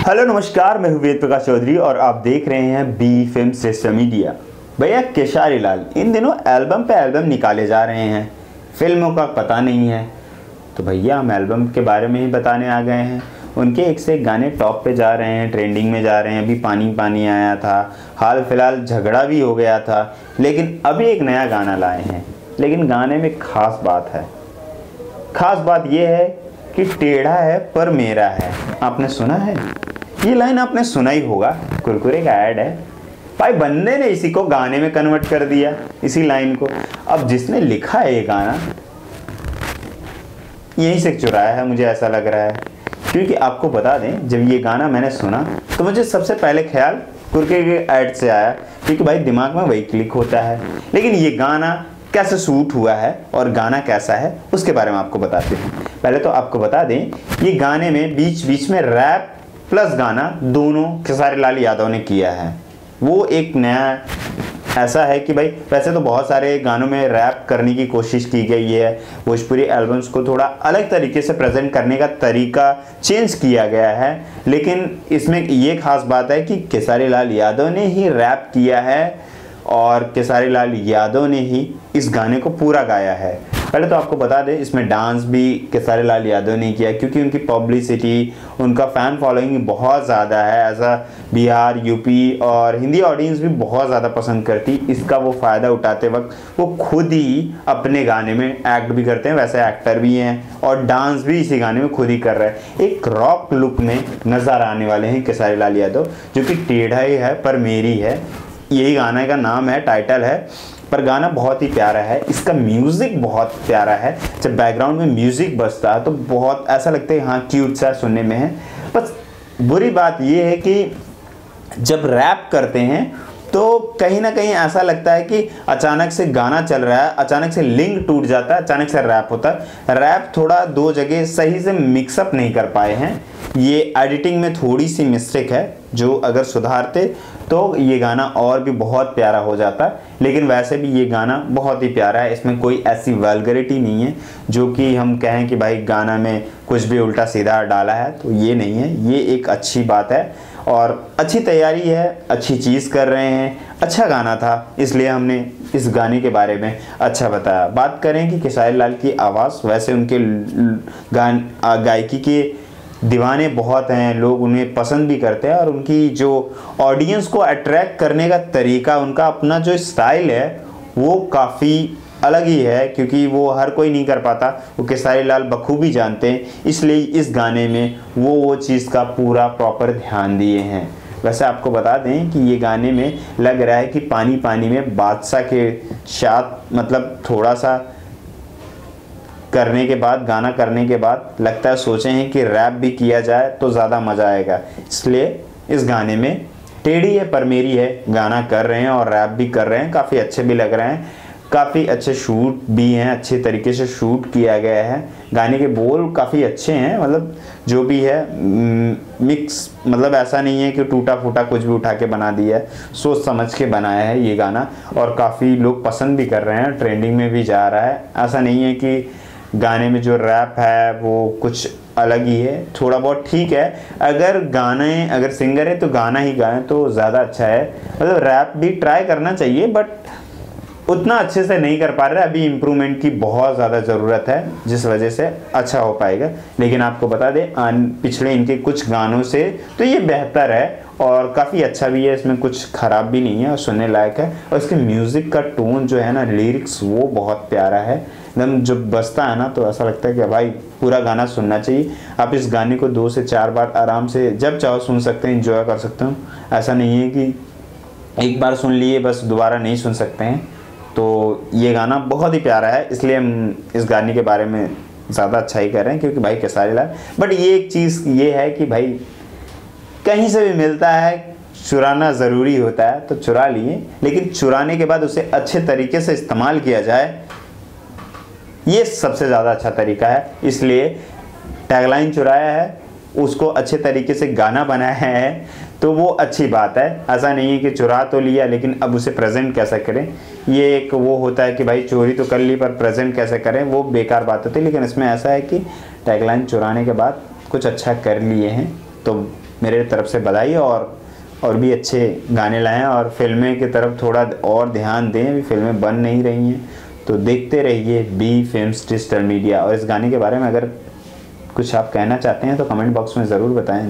Hello नमस्कार, मैं हूं वेद प्रकाश चौधरी और आप देख रहे हैं बी फिल्म सिस्टम मीडिया। भैया केशारी लाल इन दिनों एल्बम पे एल्बम निकाले जा रहे हैं, फिल्मों का पता नहीं है। तो भैया हम एल्बम के बारे में ही बताने आ गए हैं। उनके एक से एक गाने टॉप पे जा रहे हैं, ट्रेंडिंग में जा रहे हैं। अभी पानी पानी आया था, हाल फिलहाल झगड़ा भी हो गया था, लेकिन अभी एक नया गाना लाए हैं। लेकिन गाने में खास बात है, खास बात यह है कि टेढ़ा है पर मेरा है। आपने सुना है ये लाइन? आपने सुना ही होगा, कुरकुरे का ऐड है भाई। बंदे ने इसी को गाने में कन्वर्ट कर दिया, इसी लाइन को। अब जिसने लिखा है ये गाना यहीं से चुराया है, मुझे ऐसा लग रहा है। क्योंकि आपको बता दें, जब ये गाना मैंने सुना तो मुझे सबसे पहले ख्याल कुरकुरे के ऐड से आया, क्योंकि भाई दिमाग में वही क्लिक होता है। लेकिन ये गाना कैसे शूट हुआ है और गाना कैसा है उसके बारे में आपको बताते हैं। पहले तो आपको बता दें, ये गाने में बीच बीच में रैप प्लस गाना दोनों खेसारी लाल यादव ने किया है। वो एक नया ऐसा है कि भाई वैसे तो बहुत सारे गानों में रैप करने की कोशिश की गई है, भोजपुरी एल्बम्स को थोड़ा अलग तरीके से प्रेजेंट करने का तरीका चेंज किया गया है। लेकिन इसमें ये खास बात है कि खेसारी लाल यादव ने ही रैप किया है और खेसारी लाल यादव ने ही इस गाने को पूरा गाया है। पहले तो आपको बता दें, इसमें डांस भी खेसारी लाल यादव ने किया, क्योंकि उनकी पब्लिसिटी, उनका फ़ैन फॉलोइंग बहुत ज़्यादा है। ऐसा बिहार, यूपी और हिंदी ऑडियंस भी बहुत ज़्यादा पसंद करती। इसका वो फ़ायदा उठाते वक्त वो खुद ही अपने गाने में एक्ट भी करते हैं, वैसे एक्टर भी हैं और डांस भी इसी गाने में खुद ही कर रहे हैं। एक रॉक लुक में नज़र आने वाले हैं खेसारी लाल यादव, जो कि टेढ़ा ही है पर मेरी है, यही गाने का नाम है, टाइटल है। पर गाना बहुत ही प्यारा है, इसका म्यूज़िक बहुत प्यारा है। जब बैकग्राउंड में म्यूज़िक बजता है तो बहुत ऐसा लगता है हाँ क्यूट सा सुनने में है। बस बुरी बात ये है कि जब रैप करते हैं तो कहीं ना कहीं ऐसा लगता है कि अचानक से गाना चल रहा है, अचानक से लिंक टूट जाता है, अचानक से रैप होता है। रैप थोड़ा दो जगह सही से मिक्सअप नहीं कर पाए हैं। ये एडिटिंग में थोड़ी सी मिस्टेक है, जो अगर सुधारते तो ये गाना और भी बहुत प्यारा हो जाता। लेकिन वैसे भी ये गाना बहुत ही प्यारा है, इसमें कोई ऐसी वल्गरिटी नहीं है जो कि हम कहें कि भाई गाना में कुछ भी उल्टा सीधा डाला है, तो ये नहीं है। ये एक अच्छी बात है और अच्छी तैयारी है, अच्छी चीज़ कर रहे हैं, अच्छा गाना था, इसलिए हमने इस गाने के बारे में अच्छा बताया। बात करें कि खेसारी लाल की आवाज़, वैसे उनके गायकी के दीवाने बहुत हैं, लोग उन्हें पसंद भी करते हैं और उनकी जो ऑडियंस को अट्रैक्ट करने का तरीका, उनका अपना जो स्टाइल है वो काफ़ी अलग ही है, क्योंकि वो हर कोई नहीं कर पाता, वो खेसारी लाल बखूबी जानते हैं। इसलिए इस गाने में वो चीज़ का पूरा प्रॉपर ध्यान दिए हैं। वैसे आपको बता दें कि ये गाने में लग रहा है कि पानी पानी में बादशाह के साथ, मतलब थोड़ा सा करने के बाद, गाना करने के बाद लगता है सोचे हैं कि रैप भी किया जाए तो ज़्यादा मज़ा आएगा। इसलिए इस गाने में टेढ़ी है पर मेरी है गाना कर रहे हैं और रैप भी कर रहे हैं, काफ़ी अच्छे भी लग रहे हैं, काफ़ी अच्छे शूट भी हैं, अच्छे तरीके से शूट किया गया है। गाने के बोल काफ़ी अच्छे हैं, मतलब जो भी है मिक्स, मतलब ऐसा नहीं है कि टूटा फूटा कुछ भी उठा के बना दिया है, सोच समझ के बनाया है ये गाना और काफ़ी लोग पसंद भी कर रहे हैं, ट्रेंडिंग में भी जा रहा है। ऐसा नहीं है कि गाने में जो रैप है वो कुछ अलग ही है, थोड़ा बहुत ठीक है। अगर सिंगर है तो गाना ही गाएं तो ज़्यादा अच्छा है। मतलब रैप भी ट्राई करना चाहिए, बट उतना अच्छे से नहीं कर पा रहे, अभी इम्प्रूवमेंट की बहुत ज़्यादा ज़रूरत है, जिस वजह से अच्छा हो पाएगा। लेकिन आपको बता दें, पिछले इनके कुछ गानों से तो ये बेहतर है और काफ़ी अच्छा भी है, इसमें कुछ ख़राब भी नहीं है और सुनने लायक है। और इसके म्यूज़िक का टोन जो है ना, लिरिक्स, वो बहुत प्यारा है एकदम। जब बजता है ना तो ऐसा लगता है कि भाई पूरा गाना सुनना चाहिए। आप इस गाने को 2 से 4 बार आराम से जब चाहो सुन सकते हैं, इंजॉय कर सकते हो। ऐसा नहीं है कि एक बार सुन लिए बस दोबारा नहीं सुन सकते हैं। तो ये गाना बहुत ही प्यारा है, इसलिए हम इस गाने के बारे में ज़्यादा अच्छा ही कर रहे हैं, क्योंकि भाई खेसारी लाल। बट ये एक चीज़ ये है कि भाई कहीं से भी मिलता है, चुराना ज़रूरी होता है तो चुरा लिए, लेकिन चुराने के बाद उसे अच्छे तरीके से इस्तेमाल किया जाए, ये सबसे ज़्यादा अच्छा तरीका है। इसलिए टैगलाइन चुराया है, उसको अच्छे तरीके से गाना बनाया है, तो वो अच्छी बात है। ऐसा नहीं है कि चुरा तो लिया लेकिन अब उसे प्रेजेंट कैसे करें, ये एक वो होता है कि भाई चोरी तो कर ली पर प्रेजेंट कैसे करें, वो बेकार बात होती है। लेकिन इसमें ऐसा है कि टैगलाइन चुराने के बाद कुछ अच्छा कर लिए हैं तो मेरे तरफ से बधाई, और भी अच्छे गाने लाएं और फिल्में की तरफ थोड़ा और ध्यान दें। अभी फिल्में बन नहीं रही हैं, तो देखते रहिए बी फिल्म्स डिजिटल मीडिया। और इस गाने के बारे में अगर कुछ आप कहना चाहते हैं तो कमेंट बॉक्स में ज़रूर बताएं।